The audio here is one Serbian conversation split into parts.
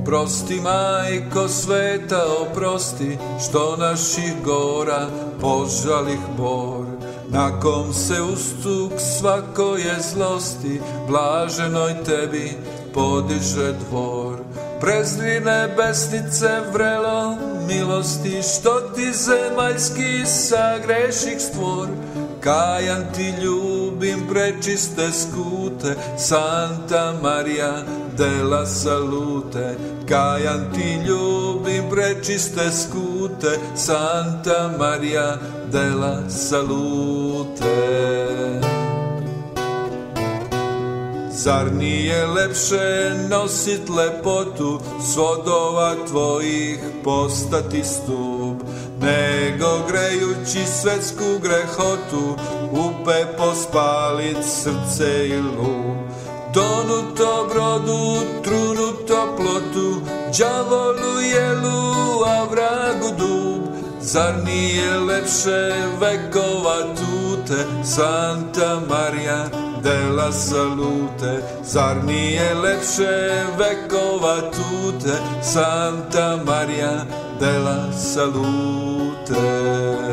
Oprosti, majko sveta, oprosti, što naših gora požalih bor. Na kom se ustuk svakoje zlosti, blaženoj tebi podiže dvor. Prezri nebesnice vrelo milosti, što ti zemaljski sagreših stvor. Kajan ti ljubim prečiste skute, Santa Maria della Salute. Kajan ti ljubim prečiste skute, Santa Maria della Salute. Zar nije lepše nosit lepotu, svodova tvojih postati stup, nego grejući svetsku grehotu, u pepo spalit srce i lub. Tonuto brodu, trunuto plotu, đavolu jelu, a vragu dub. Zar nije lepše vekova tute, Santa Maria della Salute. Zar nije lepše vekova tute, Santa Maria della Salute.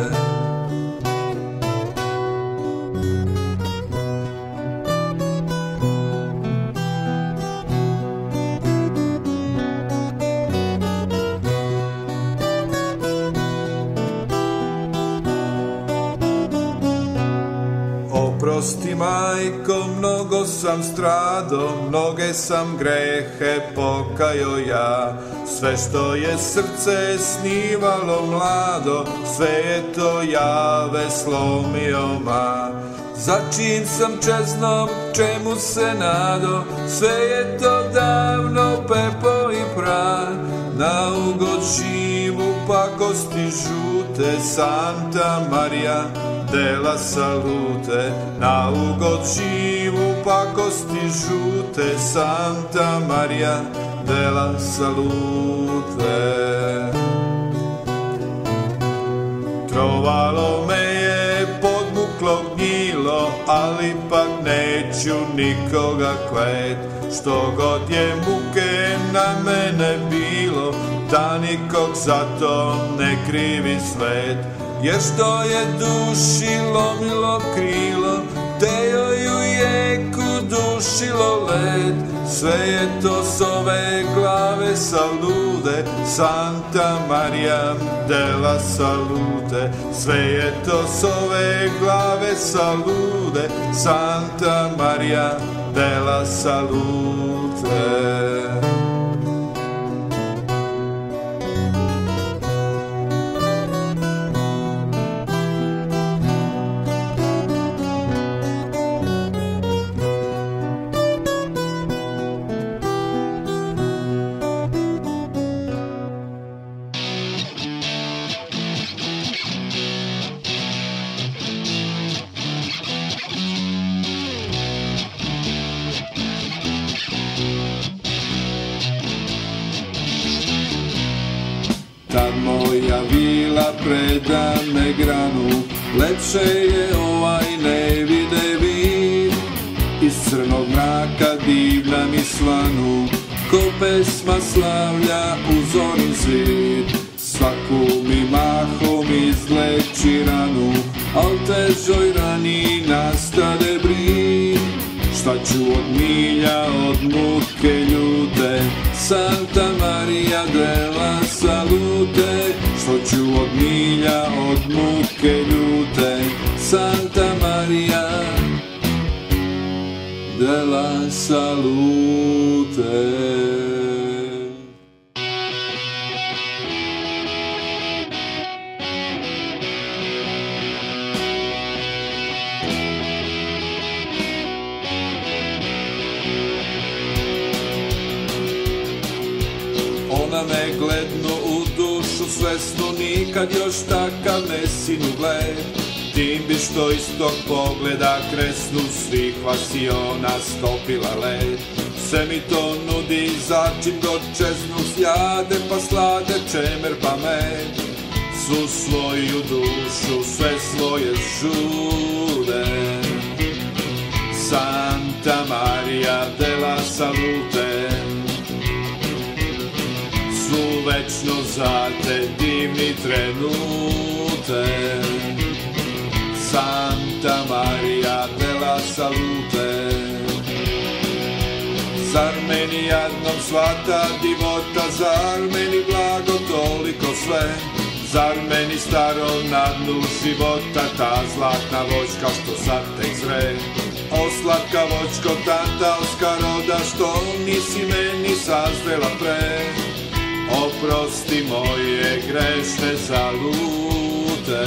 Oprosti, majko, mnogo sam strado, mnoge sam grehe pokajo ja. Sve što je srce snivalo mlado, sve je to jave slomio ma. Za čim sam čeznom, čemu se nado, sve je to davno pepo i prah. Na ugod živu pakosti žute, Santa Maria della Salute. Na ugod živu pakosti žute, Santa Maria della Salute. Trovalo me je podmuklo gnjilo, ali pak neću nikoga klet. Što god je muke na mene bilo, da nikog zato ne krivi svet. Jer što je duši lomilo krilo, te joj u jeku dušilo led. Sve je to s ove glave salude, Santa Maria della Salute. Sve je to s ove glave salude, Santa Maria della Salute. Tad moja vila preda me granu, lepše je ovaj ne vide vid. Iz crnog mraka divna mi svanu, ko pesma slavlja uzorin zvid. Svaku mi mahom izleči ranu, al težoj rani nastade brid. Šta ću od milja, od muke ljute, Santa Maria della Salute. Što ću od milja, od muke ljute, Santa Maria della Salute. Ona me glednu u dušu svesnu, nikad još takav ne sinu gled. Tim bi što iz tog pogleda kresnu, svih vas i ona stopila led. Sve mi to nudi, začim god čeznu, sjade pa slade čemer pa med. Svu svoju dušu, sve svoje žude, Santa Maria della Salute. večno za te divni trenute. Santa Maria della Salute. Zar meni jadnom svata divota, zar meni blago toliko sve, zar meni staro na dnu života ta zlatna voćka što sad tek zre. O slatka voćko tantalska roda, što nisi meni sazrela pre, oprosti moje grešne zalute.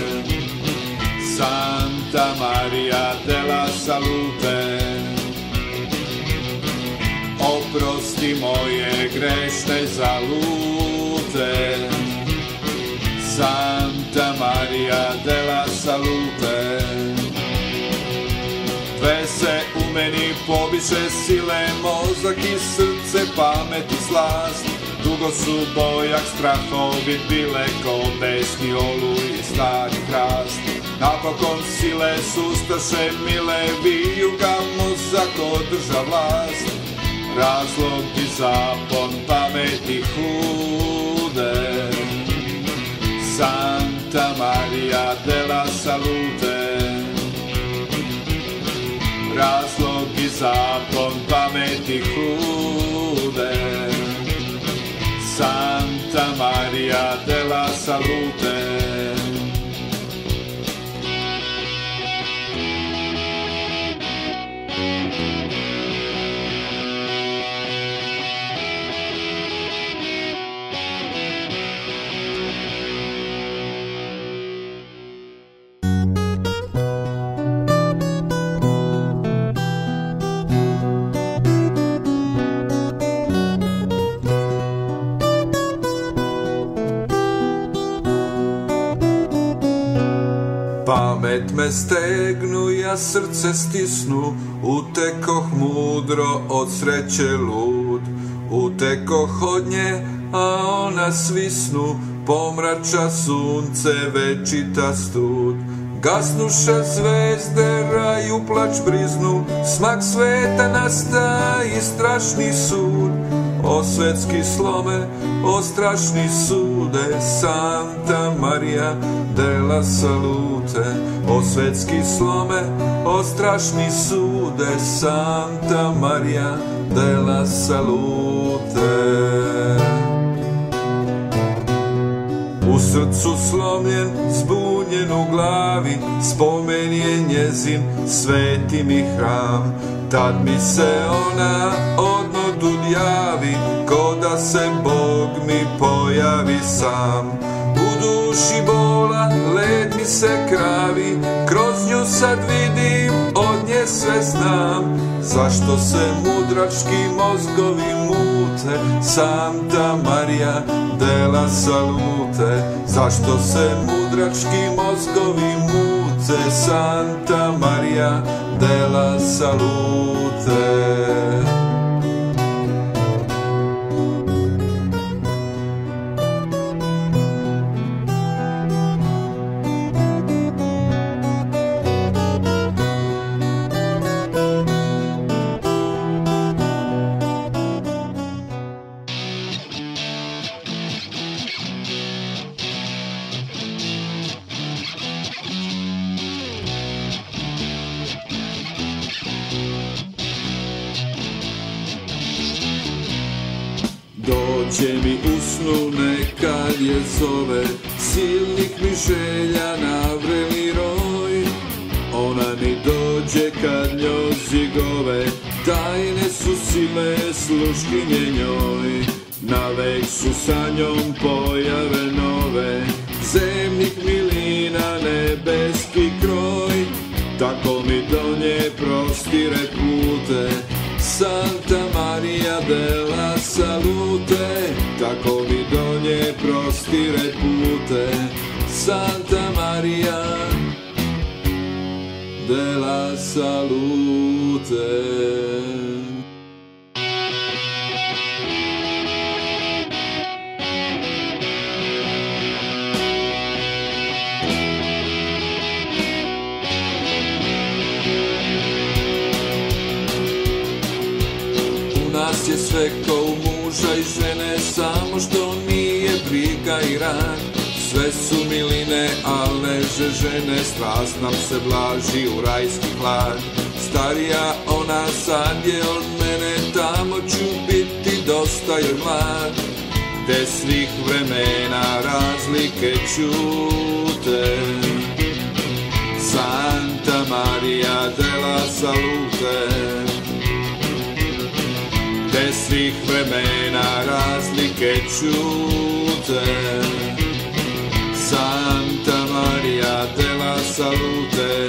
Santa Maria della Salute. Oprosti moje grešne zalute. Santa Maria della Salute. Dve se u meni pobiše sile, mozak i srce, pamet i slast. Dugo su bojak strahovi bile, ko besni oluj i stari hrast. Napokon sile sustaše mile, vijuga mozak održa vlast. Razlog i zapon pameti hude. Santa Maria della Salute. Razlog i zapon pameti hude. Santa Maria della Salute. Pamet me stegnu, ja srce stisnu, utekoh mudro od sreće lud. Utekoh od nje, a ona svisnu, pomrača sunce večita stud. Gasnuše zvezde, raju plač briznu, smak sveta nasta i strašni sud. O svetski slome, o strašni sude, Santa Maria della Salute. O svetski slome, o strašni sude, Santa Maria della Salute. U srcu slomljen, zbunjen u glavi, spomen je njezin sveti mi hram. Tad mi se ona odnud javi, ko da se Bog mi pojavi sam. U duši bola, led mi se kravi, kroz nju sad vidim, od nje sve znam. Zašto se mudrački mozgovi mute, Santa Maria della Salute. Zašto se mudrački mozgovi mute, Santa Maria della Salute. Dođe mi u snu nekad je zove, silnih mi želja navreli roj. Ona mi dođe kad njoj zigove, tajne su sile sluškinje njoj. Navek su sa njom pojave nove, zemnih milina nebeski kroj. Tako mi do nje prostire pute, Santa Maria della Salute. Tako mi do nje prostire pute, Santa Maria della Salute. Nas je sve ko u muža i žene, samo što grad. Sve su miline, al neže žene, strast nam se blaži u rajski hlad. Starija ona sad je od mene, tamo ću biti dosta joj mlad. Gde svih vremena razlike ćute, Santa Maria della Salute. Gde svih vremena razlike ćute, Santa Maria della Salute.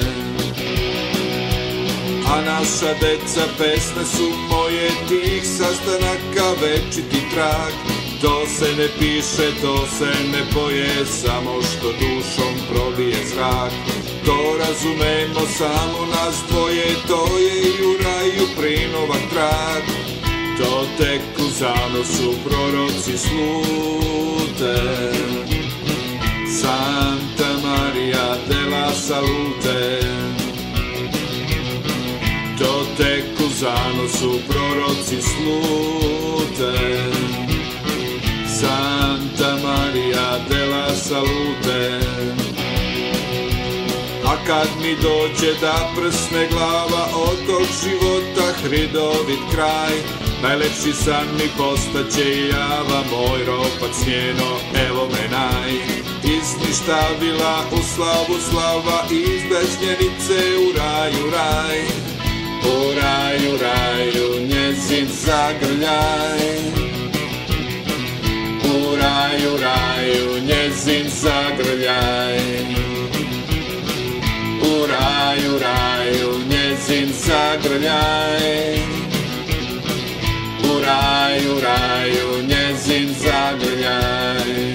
A naša deca pesme su moje, tih sastanaka večiti trag. To se ne piše, to se ne poje, samo što dušom probije zrak. To razumemo samo nas dvoje, to je i u raju Prinova trag. To tek u zanosu proroci slute, Santa Maria della Salute. To tek u zanosu proroci slute, Santa Maria della Salute. A kad mi dođe da prsne glava, od tog života hridovit kraj, najlepši san mi postaće i java, moj ropac njeno, evo me naj. Izništavila u slavu slava, iz bežnjenice u raju raj. U raju, raju, njezin zagrljaj. U raju, raju, njezin zagrljaj. U raju, raju, njezin zagrljaj. U raju, raju, njezin zagrljaj.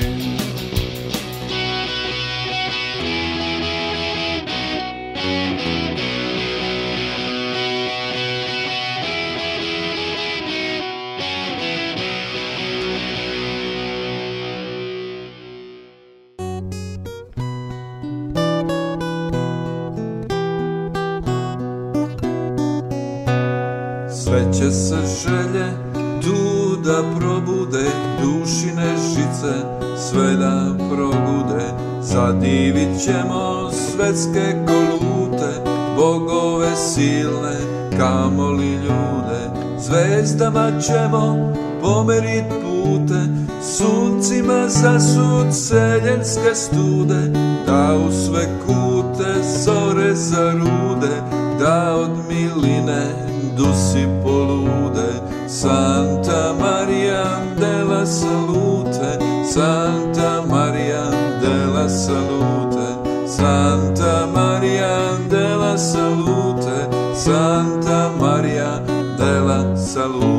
Sve će se želje tu da probude, dušine žice sve da probude. Zadivit ćemo svetske kolute, bogove silne, kamoli ljude. Zvezdama ćemo pomerit pute, suncima zasut seljenske stude. Da u sve kute zore zarude, da od miline dusi polude. Santa Maria della Salute, Santa Maria della Salute, Santa Maria della Salute, Santa Maria della Salute.